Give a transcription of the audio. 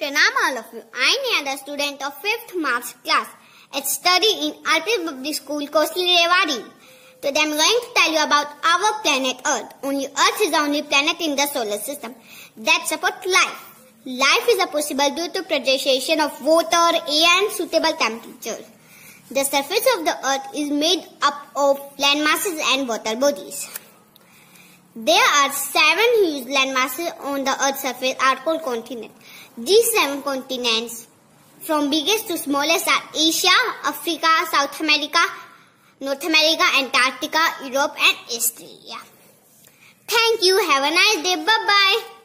Pranam all of you. I am the student of 5th March class. I study in Alpine Public School, Coastal Rewari. Today I am going to tell you about our planet Earth. Only Earth is the only planet in the solar system that supports life. Life is possible due to pressurization of water, air and suitable temperatures. The surface of the Earth is made up of land masses and water bodies. There are 7 huge land masses on the Earth's surface are called continents. These 7 continents, from biggest to smallest, are Asia, Africa, South America, North America, Antarctica, Europe and Australia. Thank you. Have a nice day. Bye-bye.